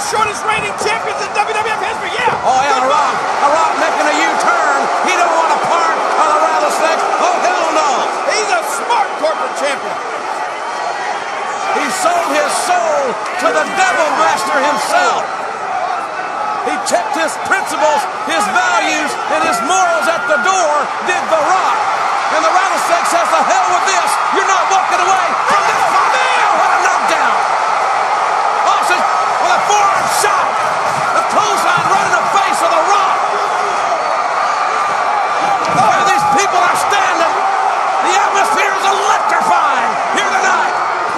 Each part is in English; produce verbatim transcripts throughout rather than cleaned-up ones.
shortest reigning champions in W W F history, yeah! Oh, yeah, The Rock. The Rock making a U-turn. He don't want a part of the rattlesnake. Oh, hell no! He's a smart corporate champion. He sold his soul to the devil master himself. He checked his principles, his values, and his morals at the door, did The Rock. And the rattlesnake says, the hell with this. You're not walking away from this fight. Oh, what a knockdown. Austin with a forearm shot. The clothesline right in the face of The Rock. Oh, these people are standing. The atmosphere is electrifying here tonight.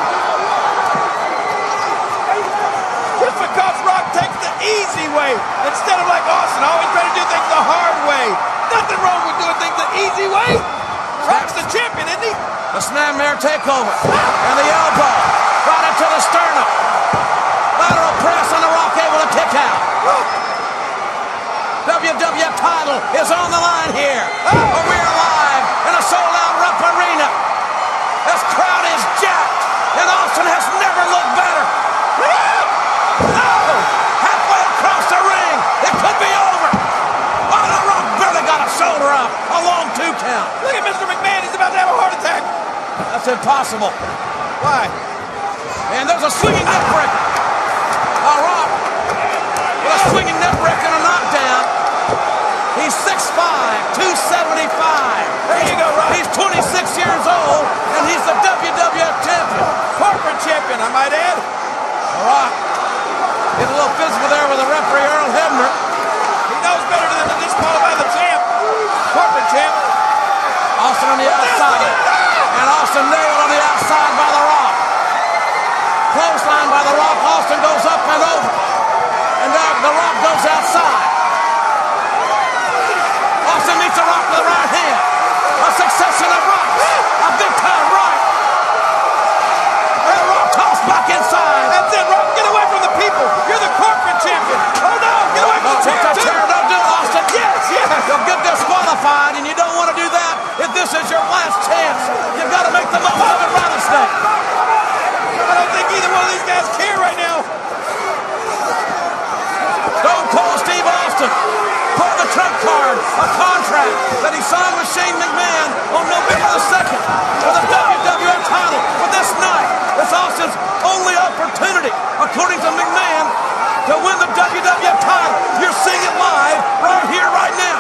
Just because Rock takes the easy way instead of like Austin, always trying to do things the hard way. Nothing wrong with doing things the easy way. Rock's the champion, isn't he? The snapmare takeover. And the elbow. Right into the sternum. Lateral press on The Rock, able to kick out. W W F title is on the line here. Oh, we're live in a sold-out Rupp Arena. This crowd is jacked, and Austin has never looked better. Oh, halfway across the ring. It could be over. Oh, The Rock barely got a shoulder up. A long two count. Look at Mister McMahon. He's about to have a heart attack. That's impossible. Why? And there's a swinging neck break. The Rock with a swinging neck break and a knockdown. He's six five, two seventy-five. There you go, Rock. He's twenty-six years old, and he's the W W F champion. Corporate champion, I might add. The Rock getting a little physical there with the referee, Earl Hebner. He knows better than to disqualify the champ. Corporate champ. Austin on the outside. And Austin nailed on the outside by The Rock. Clothesline by The Rock. Austin goes up and over. And there, The Rock goes outside. Austin meets The Rock with the right hand. A succession of rights. A big time right. And The Rock tossed back inside. That's it, Rock. Get away from the people. You're the corporate champion. Oh, no. Get away from the chair, Don't too. Don't do it, Austin. Yes, yes. You'll get disqualified, and you don't want to do that if this is your last chance. You've got to make the most of it, rattlesnake. I don't think either one of these guys care right now. Stone Cold Steve Austin pulled the trump card, a contract that he signed with Shane McMahon on November the second for the W W F title. But this night, it's Austin's only opportunity, according to McMahon, to win the W W F title. You're seeing it live right here, right now.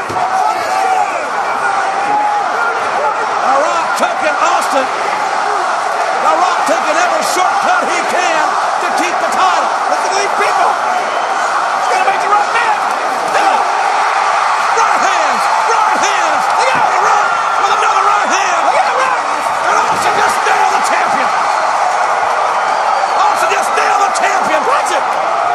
The Rock taking Austin. The Rock taking every shortcut he can to keep the title. Listen to these people. It's going to make the Rock mad. No. Right hands, right hands. Look out, The Rock with another right hand. Look out, Rock. And Austin just nailed the champion. Austin just nailed the champion. Watch it.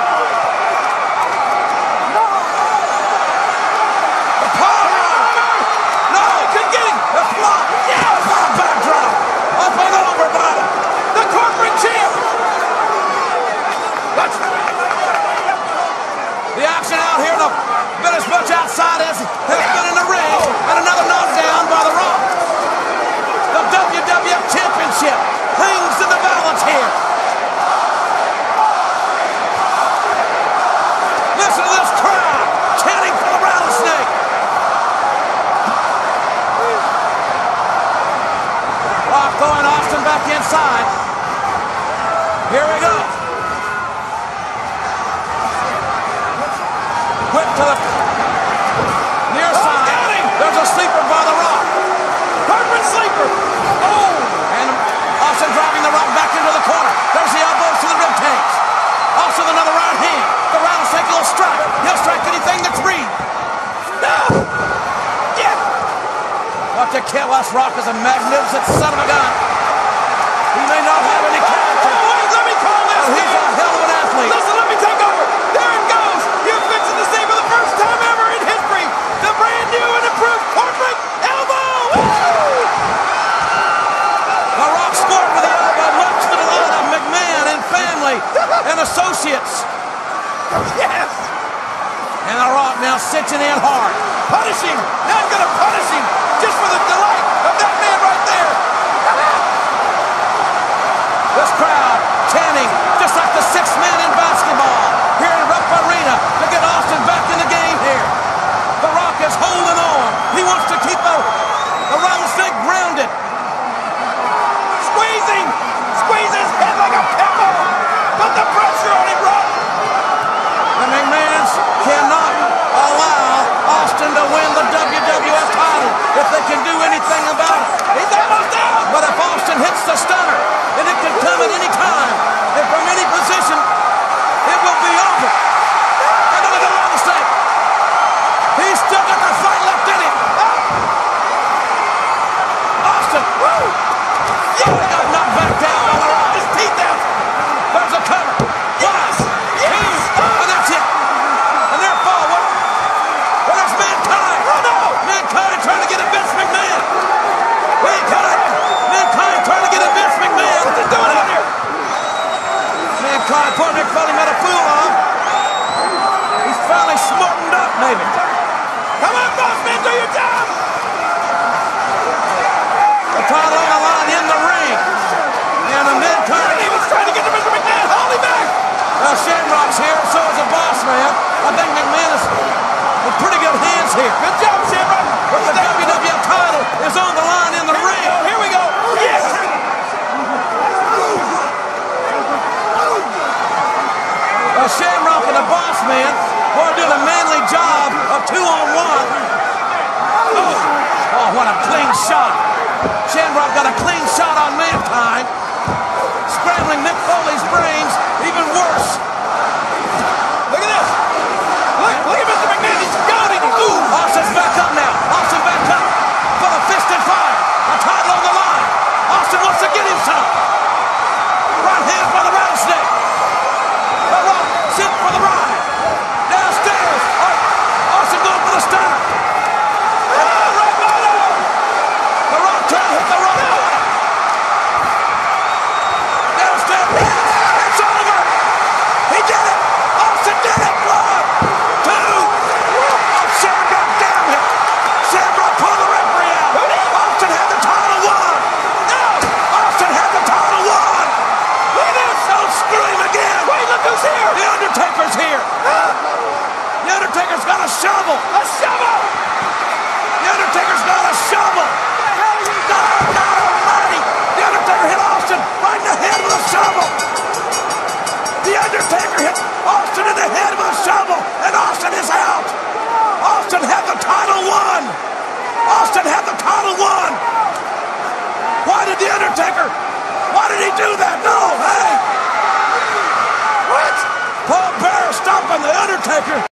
The power. No, he couldn't get him. The flop. Yeah, the flop backdrop. Up and over, buddy. The corporate champ. Watch it. The action out here, the been as much outside as has been in the ring. And another knockdown by The Rock. The W W F Championship hangs in the balance here. Listen to this crowd chanting for the rattlesnake. Rock throwing Austin back inside. Here we go. Quick to the near side. There's a sleeper by The Rock. Corporate sleeper. Oh! And Austin driving The Rock back into the corner. There's the elbows to the rib cage. Also another right hand. The rattlesnake will strike. He'll strike anything that's breathed. No. Yeah. What to kill us, Rock is a magnificent son of a gun. He may not have any character. Oh, wait, let me call this. But he's a hell of an athlete. Listen, let me take over. There it goes. You're fixing to see for the first time ever in history the brand new and improved corporate elbow. Woo! The Rock scored with the elbow, much to the delight of McMahon and family and associates. Yes. And The Rock now cinching in hard. Punish him. Now I'm going to punish him just for the delight of that man right there. This crowd chanting just like the sixth man in basketball here in man. Boy, doing a manly job of two on one. Oh, oh what a clean shot. Shamrock got a clean shot on Mankind. Scrambling Mick Foley's brains, even worse. Look at this. Look, look at Mister McMahon. He's goading him. Ooh. Austin's back up now. Austin back up for the fist and fire. A title on the line. Austin wants to get him some. Right hand for the rattlesnake. The Rock sent for the ride. Downstairs. Oh, Austin going for the stunner. Ah, rock bottom. The Rock trying to hit the Rock bottom. Downstairs. It's over. He did it. Austin did it. One, two. Oh, Shamrock down him. Shamrock pulled the referee out. Austin had the title won. No. Austin had the title won. Look at this. Don't scream again. Wait, look who's here. The Undertaker's here. The Undertaker's got a shovel. A shovel. The Undertaker's got a shovel. God, God almighty. The Undertaker hit Austin right in the head with a shovel. The Undertaker hit Austin in the head with a shovel, and Austin is out. Austin had the title won. Austin had the title won. Why did The Undertaker, why did he do that? No, hey. What? Paul Bearer stopping The Undertaker.